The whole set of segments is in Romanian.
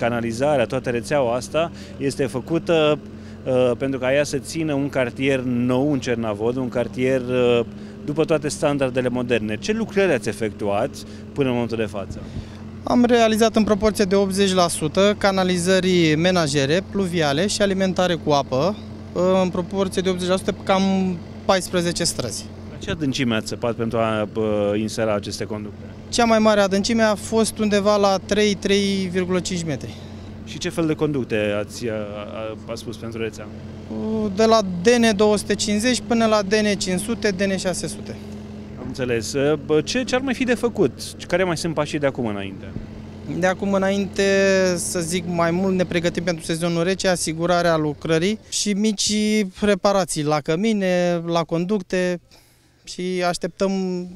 canalizarea, toată rețeaua asta este făcută pentru ca ea să țină un cartier nou în Cernavod, un cartier după toate standardele moderne. Ce lucrări ați efectuat până în momentul de față? Am realizat în proporție de 80% canalizări menajere, pluviale și alimentare cu apă, în proporție de 80% cam 14 străzi. La ce adâncime ați săpat pentru a insera aceste conducte? Cea mai mare adâncime a fost undeva la 3,5 metri. Și ce fel de conducte ați pus pentru rețea? De la DN250 până la DN500, DN600. Am înțeles. Ce ar mai fi de făcut? Care mai sunt pașii de acum înainte? De acum înainte, să zic mai mult, ne pregătim pentru sezonul rece, asigurarea lucrării și mici reparații la cămine, la conducte și așteptăm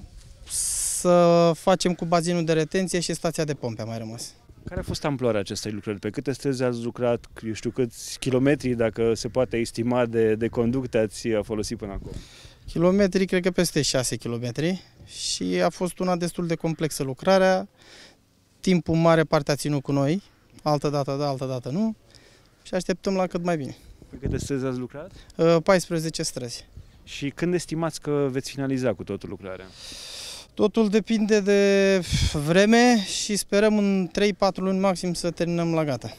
să facem cu bazinul de retenție și stația de pompe a mai rămas. Care a fost amploarea acestei lucrări? Pe câte străzi ați lucrat? Eu știu câți kilometri, dacă se poate estima, de conducte ați folosit până acum? Kilometri, cred că peste 6 kilometri și a fost una destul de complexă lucrarea. Timpul mare parte a ținut cu noi, altă dată da, altă dată nu și așteptăm la cât mai bine. Pe câte străzi ați lucrat? 14 străzi. Și când estimați că veți finaliza cu totul lucrarea? Totul depinde de vreme și sperăm în 3-4 luni maxim să terminăm la gata.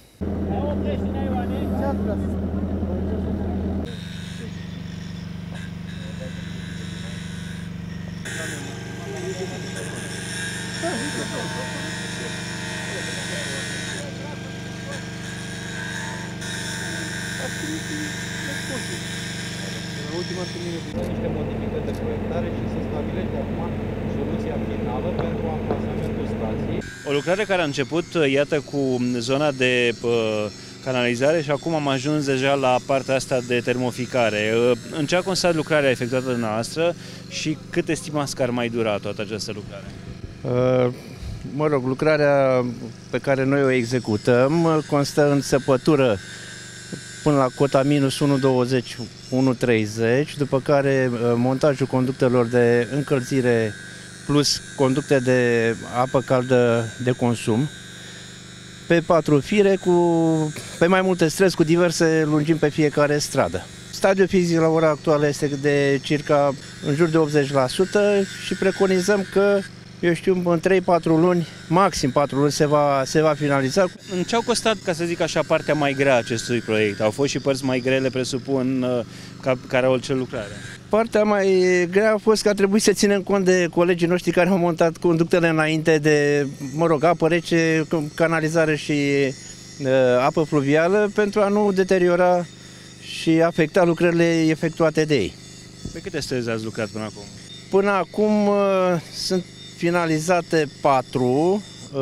În ultima întâlnire cu niște modificări de proiectare și să stabilește acum soluția finală pentru amplasamentul stației. O lucrare care a început, iată, cu zona de canalizare și acum am ajuns deja la partea asta de termoficare. În ce a constat lucrarea efectuată de noastră și cât estimați că ar mai dura toată această lucrare? Mă rog, lucrarea pe care noi o executăm constă în săpătură până la cota minus 1,20-1,30, după care montajul conductelor de încălzire plus conducte de apă caldă de consum pe 4 fire, pe mai multe străzi cu diverse lungimi pe fiecare stradă. Stadiul fizic la ora actuală este de circa în jur de 80% și preconizăm că, eu știu, în 3-4 luni, maxim 4 luni, se va finaliza. În ce au costat, ca să zic așa, partea mai grea a acestui proiect? Au fost și părți mai grele, presupun, care au orice lucrare? Partea mai grea a fost că a trebuit să ținem cont de colegii noștri care au montat conductele înainte de, mă rog, apă rece, canalizare și apă fluvială pentru a nu deteriora și afecta lucrările efectuate de ei. Pe câte străzi ați lucrat până acum? Până acum sunt finalizate 4,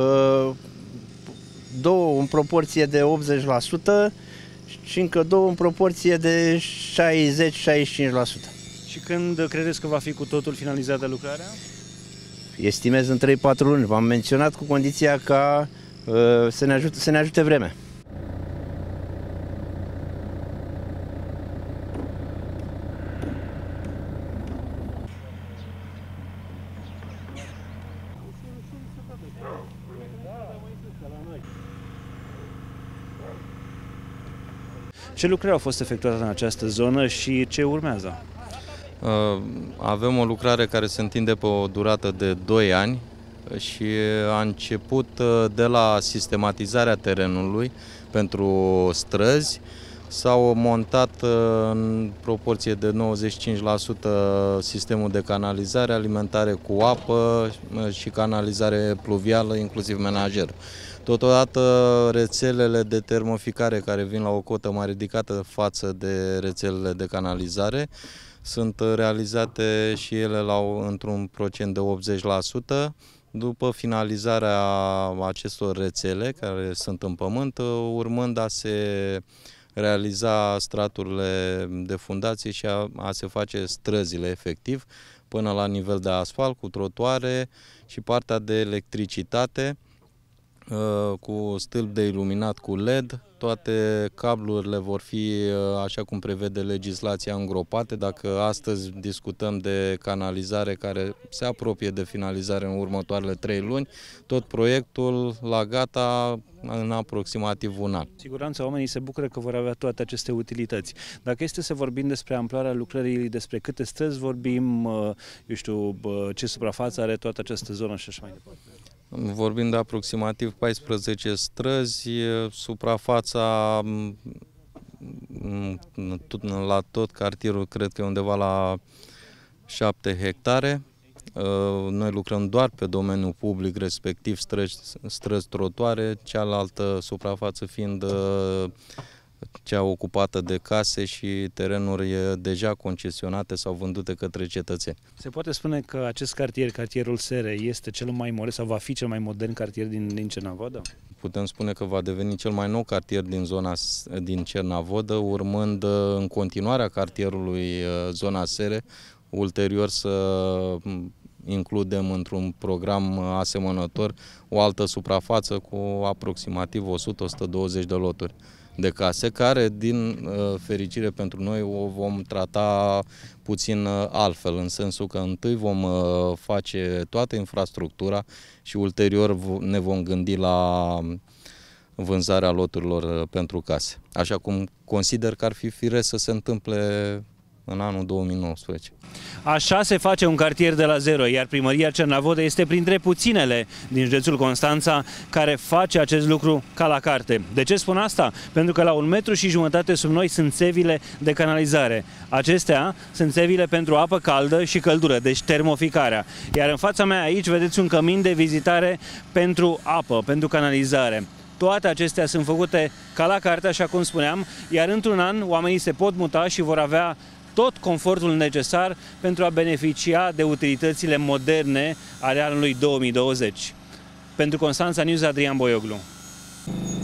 2 în proporție de 80% și încă 2 în proporție de 60-65%. Și când credeți că va fi cu totul finalizată lucrarea? Estimez în 3-4 luni. V-am menționat cu condiția ca să ne ajute vremea. Ce lucrări au fost efectuate în această zonă și ce urmează? Avem o lucrare care se întinde pe o durată de 2 ani și a început de la sistematizarea terenului pentru străzi. S-au montat în proporție de 95% sistemul de canalizare, alimentare cu apă și canalizare pluvială, inclusiv menajer. Totodată rețelele de termoficare care vin la o cotă mai ridicată față de rețelele de canalizare sunt realizate și ele într-un procent de 80%. După finalizarea acestor rețele care sunt în pământ, urmând a se realiza straturile de fundație și a se face străzile efectiv până la nivel de asfalt cu trotuare și partea de electricitate. cu stâlp de iluminat cu LED. Toate cablurile vor fi, așa cum prevede legislația, îngropate. Dacă astăzi discutăm de canalizare care se apropie de finalizare în următoarele 3 luni, tot proiectul la gata în aproximativ un an. Siguranța, oamenii se bucură că vor avea toate aceste utilități. Dacă este să vorbim despre amploarea lucrării, despre câte străzi vorbim, eu știu, ce suprafață are toată această zonă și așa mai departe. Vorbim de aproximativ 14 străzi, suprafața la tot cartierul cred că e undeva la 7 hectare. Noi lucrăm doar pe domeniul public, respectiv străzi, trotuare, cealaltă suprafață fiind cea ocupată de case și terenuri deja concesionate sau vândute către cetățeni. Se poate spune că acest cartier, cartierul Sere, este cel mai modern sau va fi cel mai modern cartier din Cernavodă? Putem spune că va deveni cel mai nou cartier din Cernavodă, urmând în continuarea cartierului zona Sere, ulterior să includem într-un program asemănător o altă suprafață cu aproximativ 100-120 de loturi de case, care, din fericire pentru noi, o vom trata puțin altfel, în sensul că întâi vom face toată infrastructura și ulterior ne vom gândi la vânzarea loturilor pentru case. Așa cum consider că ar fi firesc să se întâmple în anul 2019. Așa se face un cartier de la zero, iar Primăria Cernavodă este printre puținele din județul Constanța care face acest lucru ca la carte. De ce spun asta? Pentru că la 1,5 m sub noi sunt țevile de canalizare. Acestea sunt țevile pentru apă caldă și căldură, deci termoficarea. Iar în fața mea aici vedeți un cămin de vizitare pentru apă, pentru canalizare. Toate acestea sunt făcute ca la carte, așa cum spuneam, iar într-un an oamenii se pot muta și vor avea tot confortul necesar pentru a beneficia de utilitățile moderne ale anului 2020. Pentru Constanța News, Adrian Boioglu.